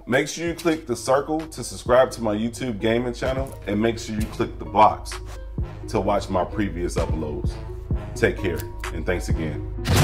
Make sure you click the circle to subscribe to my YouTube gaming channel, and make sure you click the box to watch my previous uploads. Take care, and thanks again.